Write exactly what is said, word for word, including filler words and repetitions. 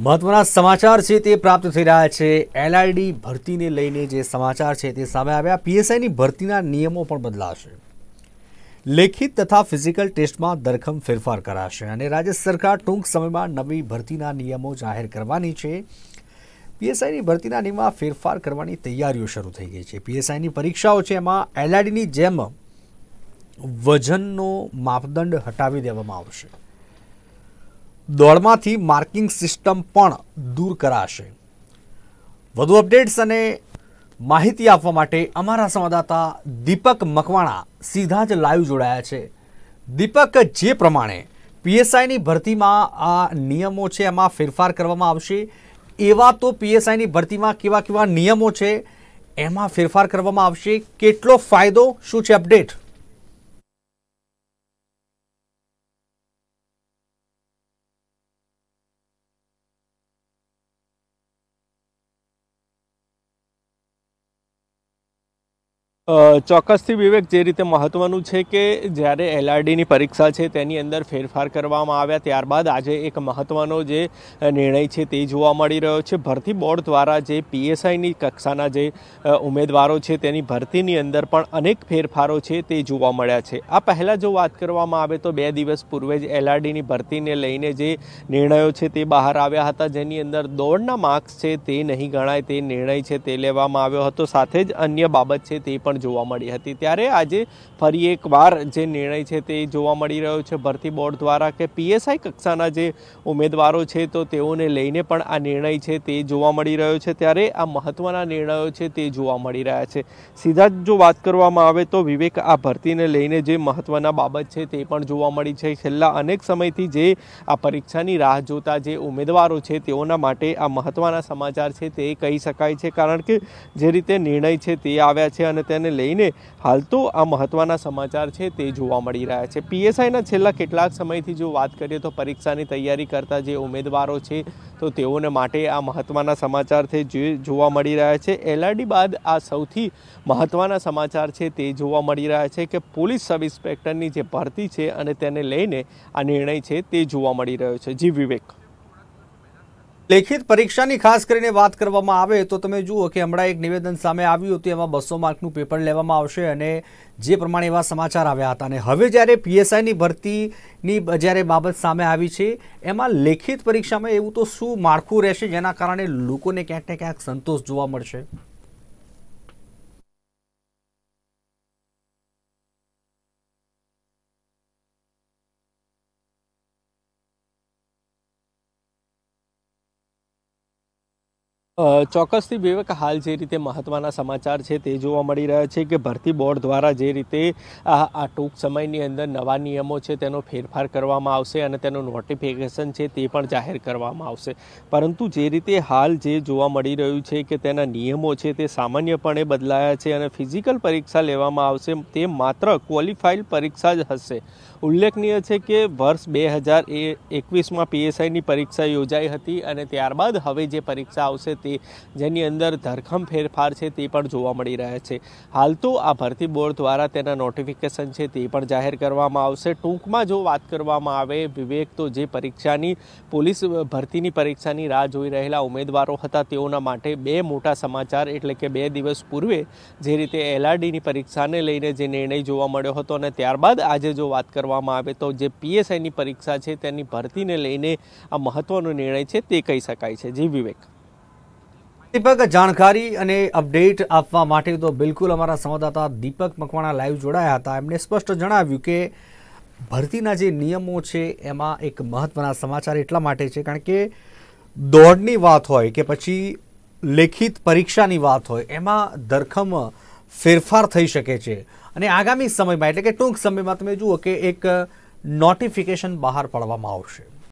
મહત્વના સમાચાર છે તે પ્રાપ્ત થઈ રહ્યા છે। એલઆરડી ભરતીને લઈને જે સમાચાર છે તે સામે આવ્યા। પીએસઆઈની ભરતીના નિયમો પણ બદલાશે। લેખિત તથા ફિઝિકલ ટેસ્ટમાં ધરખમ ફેરફાર કરાશે અને રાજ્ય સરકાર ટૂંક સમયમાં નવી ભરતીના નિયમો જાહેર કરવાની છે। પીએસઆઈની ભરતીના નિયમમાં ફેરફાર કરવાની તૈયારીઓ શરૂ થઈ ગઈ છે। પીએસઆઈની પરીક્ષાઓ છે એમાં એલઆરડીની જેમ વજનનો માપદંડ હટાવી દેવામાં આવશે। દોડમાંથી માર્કિંગ સિસ્ટમ પણ દૂર કરાશે। વધુ અપડેટ્સ અને માહિતી આપવા માટે અમારા સંવાદદાતા દીપક મકવાણા સીધા જ લાઈવ જોડાયા છે। દીપક, જે પ્રમાણે પીએસઆઈની ભરતીમાં આ નિયમો છે એમાં ફેરફાર કરવામાં આવશે, એવા તો પીએસઆઈની ભરતીમાં કેવા કેવા નિયમો છે એમાં ફેરફાર કરવામાં આવશે, કેટલો ફાયદો, શું છે અપડેટ? ચોક્કસથી વિવેક, જે રીતે મહત્વનું છે કે જ્યારે એલઆરડીની પરીક્ષા છે તેની અંદર ફેરફાર કરવામાં આવ્યા ત્યારબાદ આજે એક મહત્વનો જે નિર્ણય છે તે જોવા મળી રહ્યો છે। ભરતી બોર્ડ દ્વારા જે પીએસઆઈની કક્ષાના જે ઉમેદવારો છે તેની ભરતીની અંદર પણ અનેક ફેરફારો છે તે જોવા મળ્યા છે। આ પહેલાં જો વાત કરવામાં આવે તો બે દિવસ પૂર્વે જ એલઆરડીની ભરતીને લઈને જે નિર્ણયો છે તે બહાર આવ્યા હતા, જેની અંદર દોડના માર્ક્સ છે તે નહીં ગણાય તે નિર્ણય છે તે લેવામાં આવ્યો હતો, સાથે જ અન્ય બાબત છે તે પણ જોવા મળી હતી। ત્યારે આજે ફરી એકવાર જે નિર્ણય છે તે જોવા મળી રહ્યો છે ભરતી બોર્ડ દ્વારા કે પીએસઆઈ કક્ષાના જે ઉમેદવારો છે તો તેઓને લઈને પણ આ નિર્ણય છે તે જોવા મળી રહ્યો છે। ત્યારે આ મહત્વના નિર્ણયો છે તે જોવા મળી રહ્યા છે। સીધા જ જો વાત કરવામાં આવે તો વિવેક, આ ભરતીને લઈને જે મહત્વના બાબત છે તે પણ જોવા મળી છે। છેલ્લા અનેક સમયથી જે આ પરીક્ષાની રાહ જોતા જે ઉમેદવારો છે તેઓના માટે આ મહત્વના સમાચાર છે તે કહી શકાય છે, કારણ કે જે રીતે નિર્ણય છે તે આવ્યા છે અને તેને લઈને હાલ તો આ મહત્વના સમાચાર છે તે જોવા મળી રહ્યા છે। પીએસઆઈના છેલ્લા કેટલાક સમયથી જો વાત કરીએ તો પરીક્ષાની તૈયારી કરતા જે ઉમેદવારો છે તો તેઓને માટે આ મહત્વના સમાચાર છે જે જોવા મળી રહ્યા છે। એલઆરડી બાદ આ સૌથી મહત્વના સમાચાર છે તે જોવા મળી રહ્યા છે કે પોલીસ સબ ઇન્સ્પેક્ટરની જે ભરતી છે અને તેને લઈને આ નિર્ણય છે તે જોવા મળી રહ્યો છે। જી વિવેક, લેખિત પરીક્ષાની ખાસ કરીને વાત કરવામાં આવે તો તમે જુઓ કે હમણાં એક નિવેદન સામે આવ્યું હતું, એમાં બસો માર્કનું પેપર લેવામાં આવશે અને જે પ્રમાણે એવા સમાચાર આવ્યા હતા। અને હવે જ્યારે પીએસઆઈની ભરતીની જ્યારે બાબત સામે આવી છે એમાં લેખિત પરીક્ષામાં એવું તો શું માળખું રહેશે જેના કારણે લોકોને ક્યાંક ને ક્યાંક સંતોષ જોવા મળશે? ચોક્કસથી વિવેક, હાલ જે રીતે મહત્વના સમાચાર છે તે જોવા મળી રહ્યા છે કે ભરતી બોર્ડ દ્વારા જે રીતે આ આ ટૂંક સમયની અંદર નવા નિયમો છે તેનો ફેરફાર કરવામાં આવશે અને તેનું નોટિફિકેશન છે તે પણ જાહેર કરવામાં આવશે। પરંતુ જે રીતે હાલ જે જોવા મળી રહ્યું છે કે તેના નિયમો છે તે સામાન્યપણે બદલાયા છે અને ફિઝિકલ પરીક્ષા લેવામાં આવશે તે માત્ર ક્વોલિફાઈડ પરીક્ષા જ હશે। ઉલ્લેખનીય છે કે વર્ષ બે હજાર એકવીસમાં પીએસઆઈની પરીક્ષા યોજાઈ હતી અને ત્યારબાદ હવે જે પરીક્ષા આવશે તે જેની અંદર ધરખમ ફેરફાર છે તે પણ જોવા મળી રહ્યા છે। હાલ તો આ ભરતી બોર્ડ દ્વારા તેના નોટિફિકેશન છે તે પણ જાહેર કરવામાં આવશે। ટૂંકમાં જો વાત કરવામાં આવે વિવેક, તો જે પરીક્ષાની પોલીસ ભરતીની પરીક્ષાની રાહ જોઈ રહેલા ઉમેદવારો હતા તેઓના માટે બે મોટા સમાચાર, એટલે કે બે દિવસ પૂર્વે જે રીતે એલઆરડીની પરીક્ષાને લઈને જે નિર્ણય જોવા મળ્યો હતો અને ત્યારબાદ આજે જો વાત કરવામાં આવે તો જે પીએસઆઈની પરીક્ષા છે તેની ભરતીને લઈને આ મહત્વનો નિર્ણય છે તે કહી શકાય છે। જી વિવેક, દીપક, જાણકારી અને અપડેટ આપવા માટે તો બિલકુલ અમારા સંવાદદાતા દીપક મકવાણા લાઈવ જોડાયા હતા। એમણે સ્પષ્ટ જણાવ્યું કે ભરતીના જે નિયમો છે એમાં એક મહત્વના સમાચાર એટલા માટે છે કારણ કે દોડની વાત હોય કે પછી લેખિત પરીક્ષાની વાત હોય એમાં ધરખમ ફેરફાર થઈ શકે છે અને આગામી સમયમાં એટલે કે ટૂંક સમયમાં તમે જુઓ કે એક નોટિફિકેશન બહાર પાડવામાં આવશે।